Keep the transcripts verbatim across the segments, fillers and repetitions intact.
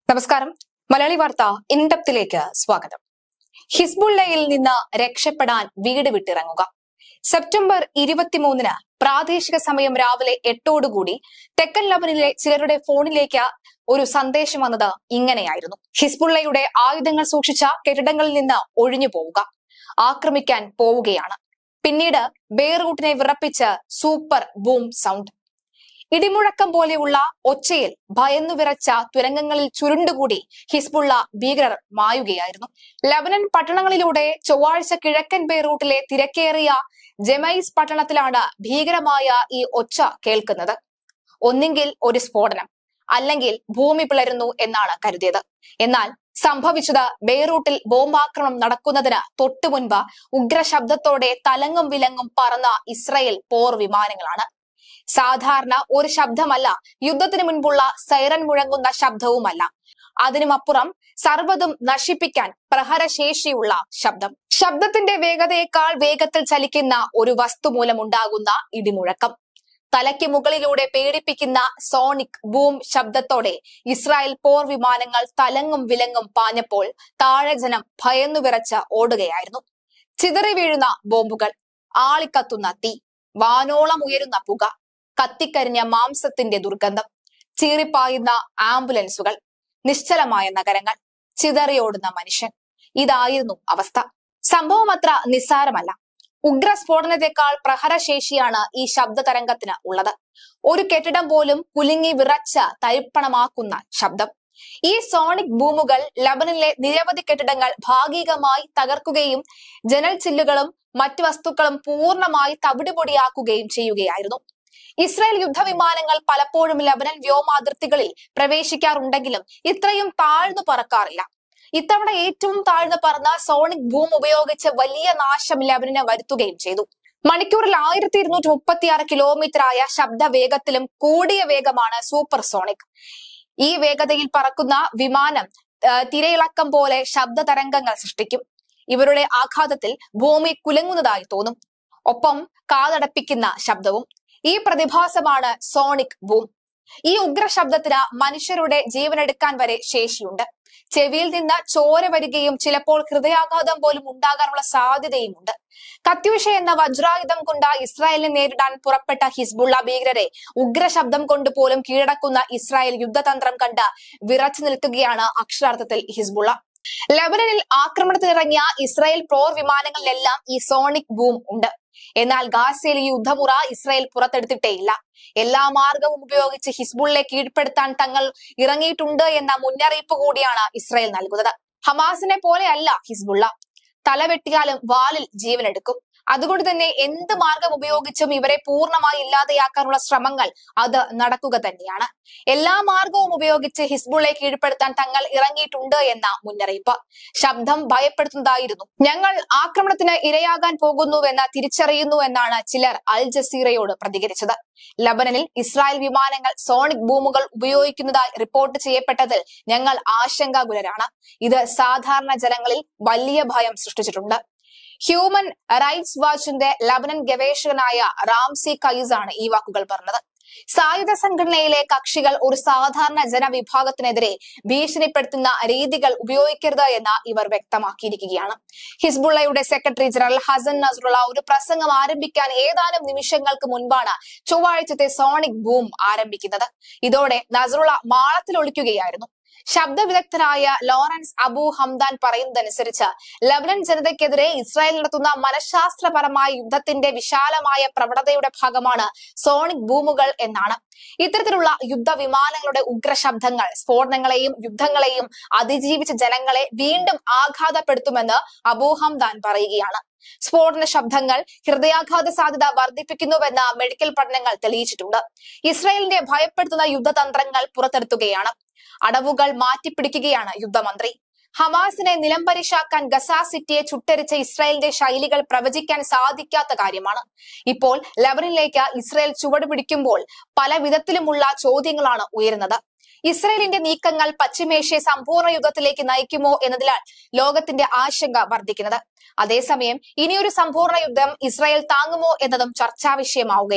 നമസ്കാരം. മലയാളി വാർത്ത ഇൻഡെപ്തിലേക്ക് സ്വാഗതം. ഹിസ്ബുള്ളയിൽ നിന്ന് രക്ഷപ്പെടാൻ വീട് വിട്ടിറങ്ങുക. സെപ്റ്റംബർ ഇരുപത്തിമൂന്നിന് പ്രാദേശിക സമയം രാവിലെ എട്ടോടുകൂടി തെക്കൻ ലബനനിലെ ചിലരുടെ ഫോണിലേക്ക് ഒരു സന്ദേശം വന്നത് ഇങ്ങനെയായിരുന്നു: ഹിസ്ബുള്ളയുടെ ആയുധങ്ങൾ സൂക്ഷിച്ച കെട്ടിടങ്ങളിൽ നിന്ന് ഒഴിഞ്ഞു പോവുക, ആക്രമിക്കാൻ പോവുകയാണ്. പിന്നീട് ബെയ്റൂട്ടിനെ വിറപ്പിച്ച് സൂപ്പർ ബൂം സൗണ്ട്. ഇടിമുഴക്കം പോലെയുള്ള ഒച്ചയിൽ ഭയന്നു വിറച്ച തുരങ്കങ്ങളിൽ ചുരുണ്ടുകൂടി ഹിസ്ബുള്ള ഭീകരർ മായുകയായിരുന്നു. ലബനൻ പട്ടണങ്ങളിലൂടെ ചൊവ്വാഴ്ച കിഴക്കൻ ബെയ്റൂട്ടിലെ തിരക്കേറിയ ജെമൈസ് പട്ടണത്തിലാണ് ഭീകരമായ ഈ ഒച്ച കേൾക്കുന്നത്. ഒന്നെങ്കിൽ ഒരു സ്ഫോടനം, അല്ലെങ്കിൽ ഭൂമി പിളരുന്നു എന്നാണ് കരുതിയത്. എന്നാൽ സംഭവിച്ചത് ബെയ്റൂട്ടിൽ ബോംബാക്രമണം നടക്കുന്നതിന് തൊട്ടു മുൻപ് ഉഗ്രശബ്ദത്തോടെ തലങ്ങും വിലങ്ങും പറന്ന ഇസ്രായേൽ പോർ വിമാനങ്ങളാണ്. സാധാരണ ഒരു ശബ്ദമല്ല, യുദ്ധത്തിന് മുൻപുള്ള സൈറൻ മുഴങ്ങുന്ന ശബ്ദവുമല്ല. അതിനുമപ്പുറം സർവ്വതും നശിപ്പിക്കാൻ പ്രഹരശേഷിയുള്ള ശബ്ദം. ശബ്ദത്തിന്റെ വേഗതയേക്കാൾ വേഗത്തിൽ ചലിക്കുന്ന ഒരു വസ്തു മൂലമുണ്ടാകുന്ന ഇടിമുഴക്കം. തലയ്ക്ക് മുകളിലൂടെ പേടിപ്പിക്കുന്ന സോണിക് ബൂം ശബ്ദത്തോടെ ഇസ്രായേൽ പോർ വിമാനങ്ങൾ തലങ്ങും വിലങ്ങും പാഞ്ഞപ്പോൾ താഴെ ജനം ഭയന്നു വിറച്ച് ഓടുകയായിരുന്നു. ചിതറി വീഴുന്ന ബോംബുകൾ, ആളിക്കത്തുന്ന തീ, വാനോളം ഉയരുന്ന പുക, കത്തിക്കരിഞ്ഞ മാംസത്തിന്റെ ദുർഗന്ധം, ചീറിപ്പായുന്ന ആംബുലൻസുകൾ, നിശ്ചലമായ നഗരങ്ങൾ, ചിതറിയോടുന്ന മനുഷ്യൻ. ഇതായിരുന്നു അവസ്ഥ. സംഭവം അത്ര നിസ്സാരമല്ല. ഉഗ്രസ്ഫോടനത്തെക്കാൾ പ്രഹരശേഷിയാണ് ഈ ശബ്ദ തരംഗത്തിന് ഉള്ളത്. ഒരു കെട്ടിടം പോലും കുലുങ്ങി വിറച്ച് തരിപ്പണമാക്കുന്ന ശബ്ദം. ഈ സോണിക് ബൂമുകൾ ലബനനിലെ നിരവധി കെട്ടിടങ്ങൾ ഭാഗികമായി തകർക്കുകയും ജനൽ ചില്ലുകളും മറ്റു വസ്തുക്കളും പൂർണ്ണമായി തവിടുപൊടിയാക്കുകയും ചെയ്യുകയായിരുന്നു. ഇസ്രായേൽ യുദ്ധവിമാനങ്ങൾ പലപ്പോഴും ലബനൻ വ്യോമാതിർത്തികളിൽ പ്രവേശിക്കാറുണ്ടെങ്കിലും ഇത്രയും താഴ്ന്നു പറക്കാറില്ല. ഇത്തവണ ഏറ്റവും താഴ്ന്നു പറന്ന സോണിക് ബൂം ഉപയോഗിച്ച് വലിയ നാശം ലബനന് വരുത്തുകയും ചെയ്തു. മണിക്കൂറിൽ ആയിരത്തി ഇരുന്നൂറ്റി മുപ്പത്തി ആറ് കിലോമീറ്റർ ആയ ശബ്ദ വേഗത്തിലും കൂടിയ വേഗമാണ് സൂപ്പർ സോണിക്. ഈ വേഗതയിൽ പറക്കുന്ന വിമാനം തിരയിളക്കം പോലെ ശബ്ദ തരംഗങ്ങൾ സൃഷ്ടിക്കും. ഇവരുടെ ആഘാതത്തിൽ ഭൂമി കുലുങ്ങുന്നതായി തോന്നും, ഒപ്പം കാതടപ്പിക്കുന്ന ശബ്ദവും. ഈ പ്രതിഭാസമാണ് സോണിക് ബൂം. ഈ ഉഗ്രശബ്ദത്തിന് മനുഷ്യരുടെ ജീവനെടുക്കാൻ വരെ ശേഷിയുണ്ട്. ചെവിയിൽ നിന്ന് ചോര വരികയും ചിലപ്പോൾ ഹൃദയാഘാതം പോലും ഉണ്ടാകാനുള്ള സാധ്യതയുമുണ്ട്. കത്യൂഷ എന്ന വജ്രായുധം കൊണ്ട് ഇസ്രായേലിനെ നേരിടാൻ പുറപ്പെട്ട ഹിസ്ബുള്ള ഭീകരരെ ഉഗ്രശബ്ദം കൊണ്ട് പോലും കീഴടക്കുന്ന ഇസ്രായേൽ യുദ്ധതന്ത്രം കണ്ട് വിറച്ചു നിൽക്കുകയാണ് അക്ഷരാർത്ഥത്തിൽ ഹിസ്ബുള്ള. ലബനനിൽ ആക്രമണത്തിനിറങ്ങിയ ഇസ്രായേൽ പോർ വിമാനങ്ങളിലെല്ലാം ഈ സോണിക് ബൂം ഉണ്ട്. എന്നാൽ ഗാസയിൽ ഈ യുദ്ധമുറ ഇസ്രായേൽ പുറത്തെടുത്തിട്ടേയില്ല. എല്ലാ മാർഗവും ഉപയോഗിച്ച് ഹിസ്ബുള്ളയെ കീഴ്പ്പെടുത്താൻ തങ്ങൾ ഇറങ്ങിയിട്ടുണ്ട് എന്ന മുന്നറിയിപ്പ് കൂടിയാണ് ഇസ്രായേൽ നൽകുന്നത്. ഹമാസിനെ പോലെയല്ല ഹിസ്ബുള്ള. തലവെട്ടിയാലും വാലിൽ ജീവനെടുക്കും. അതുകൊണ്ട് തന്നെ എന്ത് മാർഗം ഉപയോഗിച്ചും ഇവരെ പൂർണ്ണമായി ഇല്ലാതെയാക്കാനുള്ള ശ്രമങ്ങൾ അത് നടക്കുക തന്നെയാണ്. എല്ലാ മാർഗവും ഉപയോഗിച്ച് ഹിസ്ബുള്ളയെ കീഴ്പ്പെടുത്താൻ തങ്ങൾ ഇറങ്ങിയിട്ടുണ്ട് എന്ന മുന്നറിയിപ്പ്. ശബ്ദം ഭയപ്പെടുത്തുന്നതായിരുന്നു. ഞങ്ങൾ ആക്രമണത്തിന് ഇരയാകാൻ പോകുന്നുവെന്ന് തിരിച്ചറിയുന്നു എന്നാണ് ചിലർ അൽ ജസീറയോട് പ്രതികരിച്ചത്. ലബനനിൽ ഇസ്രായേൽ വിമാനങ്ങൾ സോണിക് ബൂമുകൾ ഉപയോഗിക്കുന്നതായി റിപ്പോർട്ട് ചെയ്യപ്പെട്ടതിൽ ഞങ്ങൾ ആശങ്കാകുലരാണ്. ഇത് സാധാരണ ജനങ്ങളിൽ വലിയ ഭയം സൃഷ്ടിച്ചിട്ടുണ്ട്. ഹ്യൂമൻ റൈറ്റ്സ് വാച്ചിന്റെ ലബനൻ ഗവേഷകനായ റാംസി കൈസ് ആണ് ഈ വാക്കുകൾ പറഞ്ഞത്. സായുധ സംഘടനയിലെ കക്ഷികൾ ഒരു സാധാരണ ജനവിഭാഗത്തിനെതിരെ ഭീഷണിപ്പെടുത്തുന്ന രീതികൾ ഉപയോഗിക്കരുത് എന്ന് ഇവർ വ്യക്തമാക്കിയിരിക്കുകയാണ്. ഹിസ്ബുള്ളയുടെ സെക്രട്ടറി ജനറൽ ഹസൻ നസ്രുള്ള ഒരു പ്രസംഗം ആരംഭിക്കാൻ ഏതാനും നിമിഷങ്ങൾക്ക് മുൻപാണ് ചൊവ്വാഴ്ചത്തെ സോണിക് ബൂം ആരംഭിക്കുന്നത്. ഇതോടെ നസ്രുള്ള മാളത്തിൽ ഒളിക്കുകയായിരുന്നു. ശബ്ദ വിദഗ്ധരായ ലോറൻസ് അബു ഹംദാൻ പറയുന്നതനുസരിച്ച് ലബനൻ ജനതയ്ക്കെതിരെ ഇസ്രായേൽ നടത്തുന്ന മനഃശാസ്ത്രപരമായ യുദ്ധത്തിന്റെ വിശാലമായ പ്രവണതയുടെ ഭാഗമാണ് സോണിക് ബൂമുകൾ എന്നാണ്. ഇത്തരത്തിലുള്ള യുദ്ധവിമാനങ്ങളുടെ ഉഗ്രശബ്ദങ്ങൾ സ്ഫോടനങ്ങളെയും യുദ്ധങ്ങളെയും അതിജീവിച്ച ജനങ്ങളെ വീണ്ടും ആഘാതപ്പെടുത്തുമെന്ന് അബു ഹംദാൻ പറയുകയാണ്. സ്ഫോടന ശബ്ദങ്ങൾ ഹൃദയാഘാത സാധ്യത വർദ്ധിപ്പിക്കുന്നുവെന്ന് മെഡിക്കൽ പഠനങ്ങൾ തെളിയിച്ചിട്ടുണ്ട്. ഇസ്രായേലിന്റെ ഭയപ്പെടുത്തുന്ന യുദ്ധതന്ത്രങ്ങൾ പുറത്തെടുത്തുകയാണ്. അടവുകൾ മാറ്റിപ്പിടിക്കുകയാണ് യുദ്ധമന്ത്രി. ഹമാസിനെ നിലംപരിശാക്കാൻ ഗസ സിറ്റിയെ ചുട്ടരിച്ച ഇസ്രായേലിന്റെ ശൈലികൾ പ്രവചിക്കാൻ സാധിക്കാത്ത കാര്യമാണ്. ഇപ്പോൾ ലബനനിലേക്ക് ഇസ്രായേൽ ചുവട് പിടിക്കുമ്പോൾ പല വിധത്തിലുമുള്ള ചോദ്യങ്ങളാണ് ഉയരുന്നത്. ഇസ്രായേലിന്റെ നീക്കങ്ങൾ പശ്ചിമേഷ്യയെ സമ്പൂർണ്ണ യുദ്ധത്തിലേക്ക് നയിക്കുമോ എന്നതിലാണ് ലോകത്തിന്റെ ആശങ്ക വർദ്ധിക്കുന്നത്. അതേസമയം ഇനിയൊരു സമ്പൂർണ്ണ യുദ്ധം ഇസ്രായേൽ താങ്ങുമോ എന്നതും ചർച്ചാ വിഷയമാവുകയാണ്.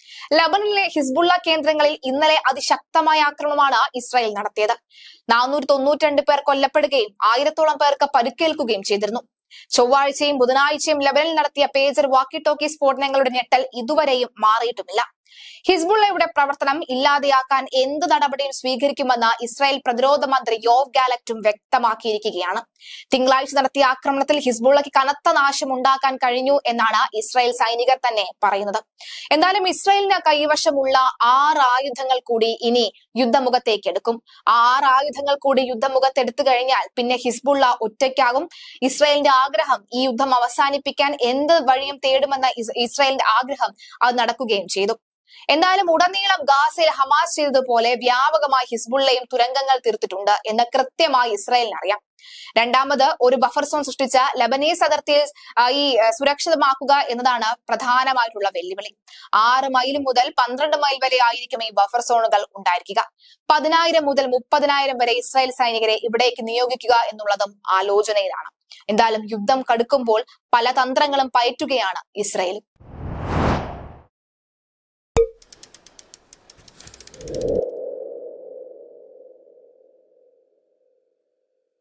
ലബനനിലെ ഹിസ്ബുള്ള കേന്ദ്രങ്ങളിൽ ഇന്നലെ അതിശക്തമായ ആക്രമണമാണ് ഇസ്രായേൽ നടത്തിയത്. നാനൂറ്റി തൊണ്ണൂറ്റി രണ്ട് പേർ കൊല്ലപ്പെടുകയും ആയിരത്തോളം പേർക്ക് പരിക്കേൽക്കുകയും ചെയ്തിരുന്നു. ചൊവ്വാഴ്ചയും ബുധനാഴ്ചയും ലബനനിൽ നടത്തിയ പേജർ വാക്കി ടോക്കി സ്ഫോടനങ്ങളുടെ ഞെട്ടൽ ഇതുവരെയും മാറിയിട്ടുമില്ല. ഹിസ്ബുള്ളയുടെ പ്രവർത്തനം ഇല്ലാതെയാക്കാൻ എന്ത് നടപടിയും സ്വീകരിക്കുമെന്ന് ഇസ്രായേൽ പ്രതിരോധ മന്ത്രി യോവ് ഗാലക്റ്റും വ്യക്തമാക്കിയിരിക്കുകയാണ്. തിങ്കളാഴ്ച നടത്തിയ ആക്രമണത്തിൽ ഹിസ്ബുള്ളയ്ക്ക് കനത്ത നാശം ഉണ്ടാക്കാൻ കഴിഞ്ഞു എന്നാണ് ഇസ്രായേൽ സൈനികർ തന്നെ പറയുന്നത്. എന്തായാലും ഇസ്രായേലിന് കൈവശമുള്ള ആറ് ആയുധങ്ങൾ കൂടി ഇനി യുദ്ധമുഖത്തേക്ക് എടുക്കും. ആറ് ആയുധങ്ങൾ കൂടി യുദ്ധമുഖത്തെടുത്തു കഴിഞ്ഞാൽ പിന്നെ ഹിസ്ബുള്ള ഒറ്റയ്ക്കാകും. ഇസ്രായേലിന്റെ ആഗ്രഹം ഈ യുദ്ധം അവസാനിപ്പിക്കാൻ എന്ത് വഴിയും തേടുമെന്ന ഇസ്രായേലിന്റെ ആഗ്രഹം അത് നടക്കുകയും ചെയ്തു. എന്തായാലും ഉടനീളം ഗാസയിൽ ഹമാസ് ചെയ്തതുപോലെ വ്യാപകമായി ഹിസ്ബുള്ളയും തുരങ്കങ്ങൾ തീർത്തിട്ടുണ്ട് എന്ന് കൃത്യമായി ഇസ്രായേലിന് അറിയാം. രണ്ടാമത് ഒരു ബഫർ സോൺ സൃഷ്ടിച്ച ലബനീസ് അതിർത്തിയിൽ ഈ സുരക്ഷിതമാക്കുക എന്നതാണ് പ്രധാനമായിട്ടുള്ള വെല്ലുവിളി. ആറ് മൈൽ മുതൽ പന്ത്രണ്ട് മൈൽ വരെ ആയിരിക്കും ഈ ബഫർ സോണുകൾ ഉണ്ടായിരിക്കുക. പതിനായിരം മുതൽ മുപ്പതിനായിരം വരെ ഇസ്രായേൽ സൈനികരെ ഇവിടേക്ക് നിയോഗിക്കുക എന്നുള്ളതും ആലോചനയിലാണ്. എന്തായാലും യുദ്ധം കടുക്കുമ്പോൾ പല തന്ത്രങ്ങളും പയറ്റുകയാണ് ഇസ്രായേൽ.